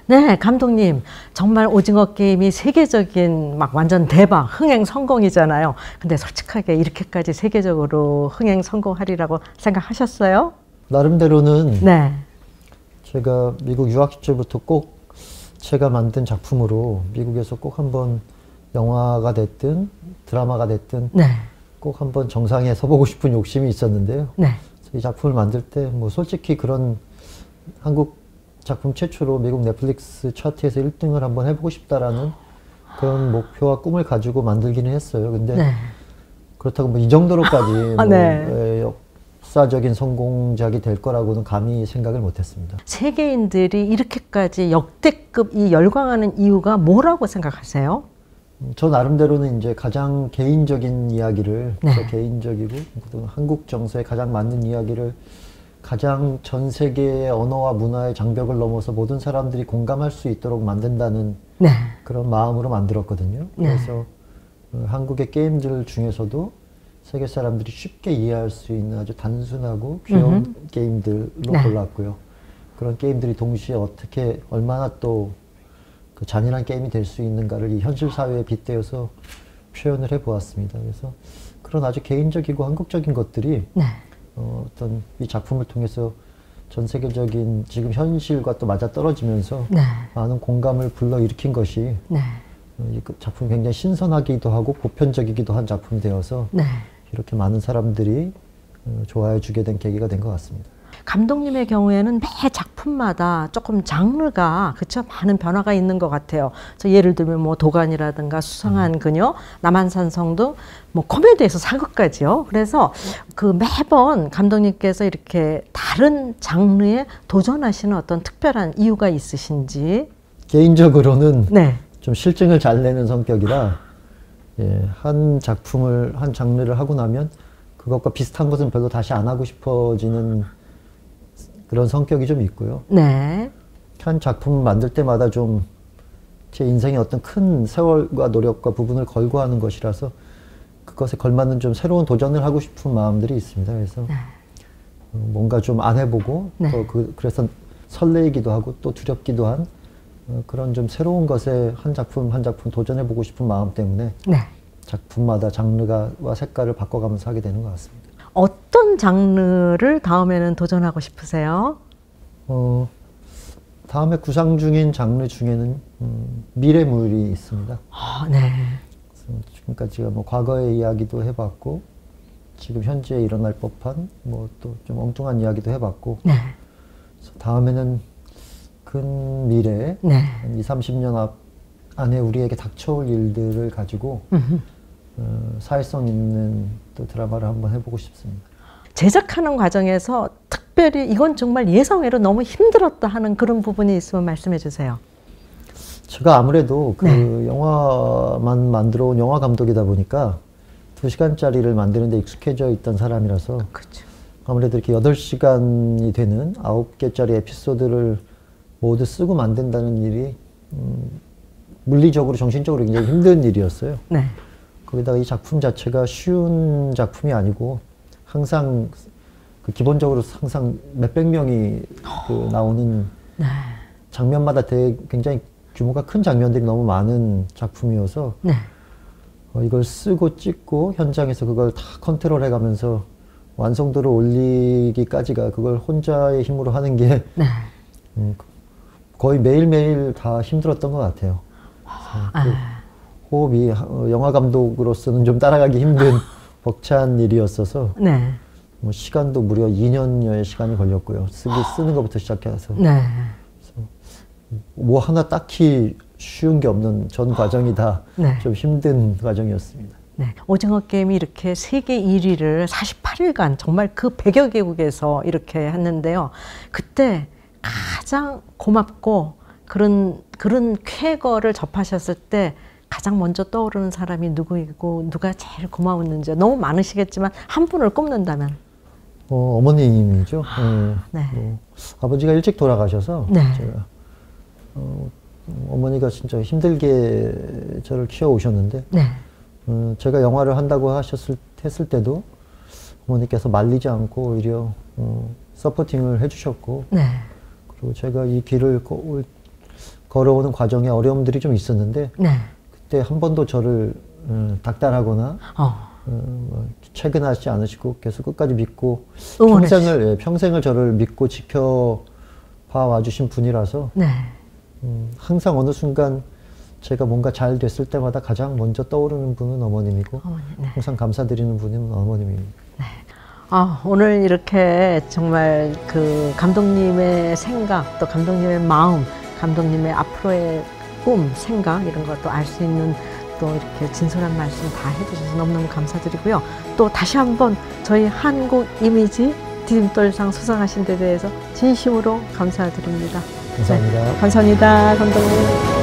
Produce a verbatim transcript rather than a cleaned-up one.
네, 감독님. 정말 오징어 게임이 세계적인 막 완전 대박, 흥행 성공이잖아요. 근데 솔직하게 이렇게까지 세계적으로 흥행 성공하리라고 생각하셨어요? 나름대로는 네. 제가 미국 유학 시절부터 꼭 제가 만든 작품으로 미국에서 꼭 한번 영화가 됐든 드라마가 됐든 네. 꼭 한번 정상에 서보고 싶은 욕심이 있었는데요. 네. 이 작품을 만들 때 뭐 솔직히 그런 한국 작품 최초로 미국 넷플릭스 차트에서 일 등을 한번 해보고 싶다라는 그런 목표와 꿈을 가지고 만들기는 했어요. 근데 네. 그렇다고 뭐 이 정도로까지 아, 뭐 네. 역사적인 성공작이 될 거라고는 감히 생각을 못했습니다. 세계인들이 이렇게까지 역대급 이 열광하는 이유가 뭐라고 생각하세요? 저 나름대로는 이제 가장 개인적인 이야기를, 네. 저 개인적이고 한국 정서에 가장 맞는 이야기를 가장 전 세계의 언어와 문화의 장벽을 넘어서 모든 사람들이 공감할 수 있도록 만든다는 네. 그런 마음으로 만들었거든요. 네. 그래서 어, 한국의 게임들 중에서도 세계 사람들이 쉽게 이해할 수 있는 아주 단순하고 귀여운 음흠. 게임들로 네. 골랐고요. 그런 게임들이 동시에 어떻게 얼마나 또 그 잔인한 게임이 될 수 있는가를 이 현실 사회에 빗대어서 표현을 해보았습니다. 그래서 그런 아주 개인적이고 한국적인 것들이 네. 어, 어떤 이 작품을 통해서 전 세계적인 지금 현실과 또 맞아떨어지면서 네. 많은 공감을 불러일으킨 것이 네. 어, 이 작품이 굉장히 신선하기도 하고 보편적이기도 한 작품이 되어서 네. 이렇게 많은 사람들이 어, 좋아해 주게 된 계기가 된 것 같습니다. 감독님의 경우에는 매 작품마다 조금 장르가 그쵸 많은 변화가 있는 것 같아요. 저 예를 들면 뭐 도가니라든가 수상한 그녀, 남한산성도 뭐 코미디에서 사극까지요. 그래서 그 매번 감독님께서 이렇게 다른 장르에 도전하시는 어떤 특별한 이유가 있으신지. 개인적으로는 네. 좀 실증을 잘 내는 성격이라 예, 한 작품을 한 장르를 하고 나면 그것과 비슷한 것은 별로 다시 안 하고 싶어지는 그런 성격이 좀 있고요. 네. 한 작품을 만들 때마다 좀 제 인생의 어떤 큰 세월과 노력과 부분을 걸고 하는 것이라서 그것에 걸맞는 좀 새로운 도전을 하고 싶은 마음들이 있습니다. 그래서 네. 어, 뭔가 좀 안 해보고 네. 또 그, 그래서 설레이기도 하고 또 두렵기도 한 어, 그런 좀 새로운 것에 한 작품 한 작품 도전해보고 싶은 마음 때문에 네. 작품마다 장르와 색깔을 바꿔가면서 하게 되는 것 같습니다. 어떤 장르를 다음에는 도전하고 싶으세요? 어, 다음에 구상 중인 장르 중에는 음, 미래물이 있습니다. 아, 네. 지금까지 제가 뭐 과거의 이야기도 해봤고 지금 현재 일어날 법한 뭐 또 좀 엉뚱한 이야기도 해봤고 네. 그래서 다음에는 근 미래에 네. 한 이삼십 년 앞 안에 우리에게 닥쳐올 일들을 가지고 어, 사회성 있는 또 드라마를 한번 해보고 싶습니다. 제작하는 과정에서 특별히 이건 정말 예상외로 너무 힘들었다 하는 그런 부분이 있으면 말씀해 주세요. 제가 아무래도 그 네. 영화만 만들어 온 영화 감독이다 보니까 두 시간짜리를 만드는데 익숙해져 있던 사람이라서 그렇죠. 아무래도 이렇게 여덟 시간이 되는 아홉 개짜리 에피소드를 모두 쓰고 만든다는 일이 음, 물리적으로 정신적으로 굉장히 힘든 일이었어요. 네. 거기다가 이 작품 자체가 쉬운 작품이 아니고 항상 그 기본적으로 항상 몇백 명이 그 나오는 네. 장면마다 되게 굉장히 규모가 큰 장면들이 너무 많은 작품이어서 네. 어, 이걸 쓰고 찍고 현장에서 그걸 다 컨트롤 해가면서 완성도를 올리기까지가 그걸 혼자의 힘으로 하는 게 네. 음, 거의 매일매일 다 힘들었던 것 같아요. 그 호흡이 어, 영화 감독으로서는 좀 따라가기 힘든 벅찬 일이었어서 네. 뭐 시간도 무려 이 년여의 시간이 걸렸고요. 쓰기, 쓰는 것부터 시작해서 네. 뭐 하나 딱히 쉬운 게 없는 전 과정이 다 좀 네. 힘든 과정이었습니다. 네. 오징어 게임이 이렇게 세계 일 위를 사십팔 일간 정말 그 백여 개국에서 이렇게 했는데요. 그때 가장 고맙고 그런 그런 쾌거를 접하셨을 때 가장 먼저 떠오르는 사람이 누구이고 누가 제일 고마웠는지 너무 많으시겠지만 한 분을 꼽는다면 어, 어머님이죠. 어, 네. 뭐, 아버지가 일찍 돌아가셔서 네. 제가 어, 어머니가 진짜 힘들게 저를 키워오셨는데 네. 어, 제가 영화를 한다고 하셨을 했을 때도 어머니께서 말리지 않고 오히려 어, 서포팅을 해주셨고 네. 그리고 제가 이 길을 거, 걸어오는 과정에 어려움들이 좀 있었는데 네. 그때 한 번도 저를 음, 닥달하거나 어. 음, 뭐 퇴근하지 않으시고 계속 끝까지 믿고 응원해 평생을 예, 평생을 저를 믿고 지켜봐 와주신 분이라서 네. 음, 항상 어느 순간 제가 뭔가 잘 됐을 때마다 가장 먼저 떠오르는 분은 어머님이고 어머니, 네. 항상 감사드리는 분은 어머님입니다. 아, 오늘 이렇게 정말 그 감독님의 생각, 또 감독님의 마음, 감독님의 앞으로의 꿈, 생각 이런 것도 알 수 있는 또 이렇게 진솔한 말씀 다 해주셔서 너무너무 감사드리고요. 또 다시 한번 저희 한국 이미지 디딤돌상 수상하신 데 대해서 진심으로 감사드립니다. 감사합니다. 네, 감사합니다, 감독님.